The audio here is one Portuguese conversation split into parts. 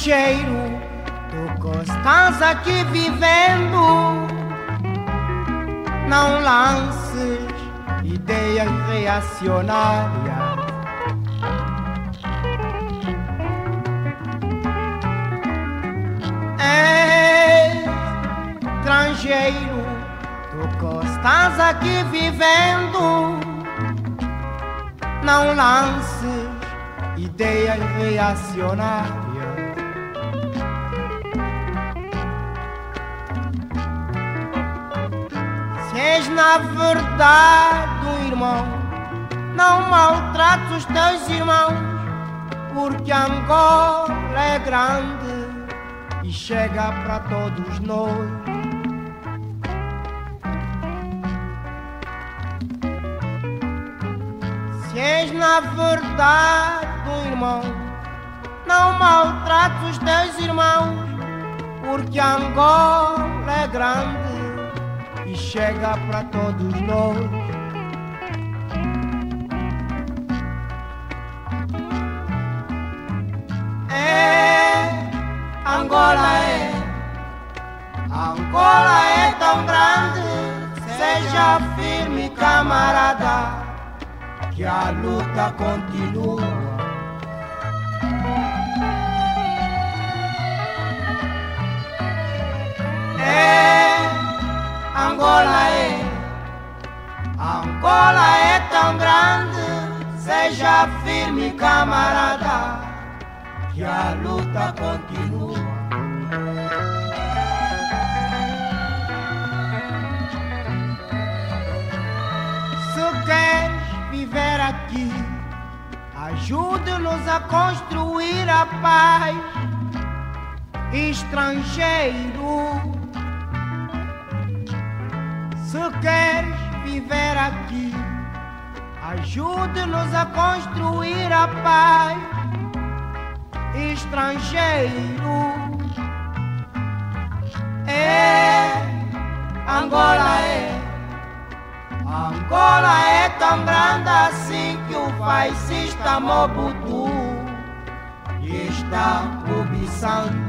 estrangeiro, tu que estás aqui vivendo, não lances ideias reacionárias. Estrangeiro, tu que estás aqui vivendo, não lances ideias reacionárias. Se és na verdade um irmão, não maltrates os teus irmãos, porque Angola é grande e chega para todos nós. Se és na verdade um irmão, não maltrates os teus irmãos, porque Angola é grande e chega para todos nós. Angola é tão grande, seja firme, camarada, que a luta continua. Angola é tão grande, seja firme, camarada, que a luta continua. Se queres viver aqui, ajude-nos a construir a paz. Estrangeiro, se queres viver aqui, ajude-nos a construir a paz. Estrangeiro, Angola é tão grande assim que o fascista Mobutu está cobiçando.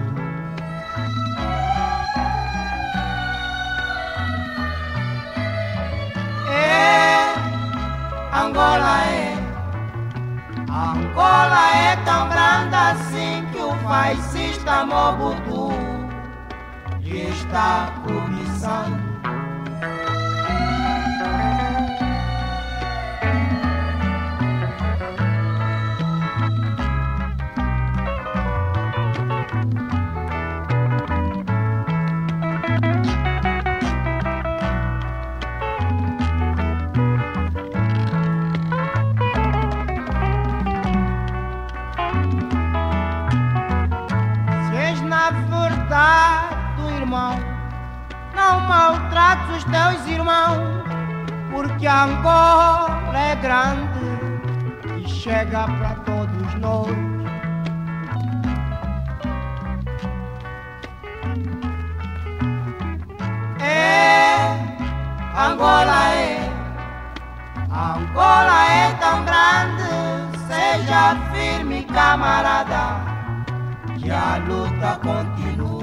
Angola é tão grande assim que o fascista Mobutu está cobiçando. Do irmão, não maltrates os teus irmãos, porque Angola é grande e chega para todos nós. Angola é tão grande, seja firme, camarada, que a luta continua.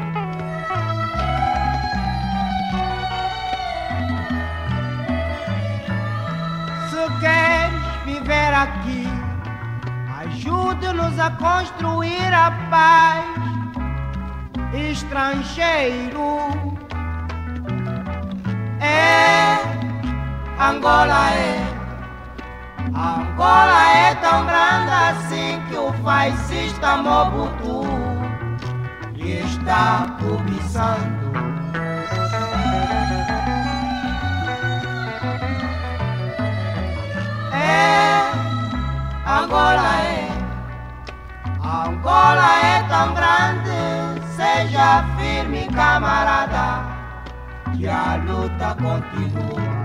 Se queres viver aqui, ajude-nos a construir a paz. Estrangeiro, Angola é tão grande assim que o fascista Mobutu está cobiçando. Angola é tão grande, seja firme, camarada, que a luta continua.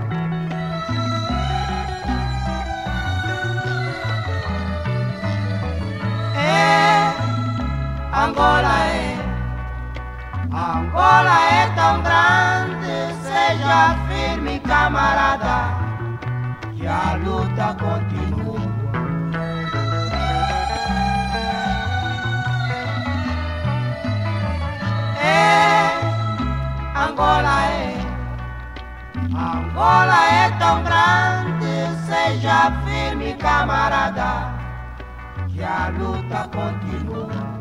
Angola é tão grande, seja firme, camarada, que a luta continua. Angola é tão grande, seja firme, camarada, que a luta continua.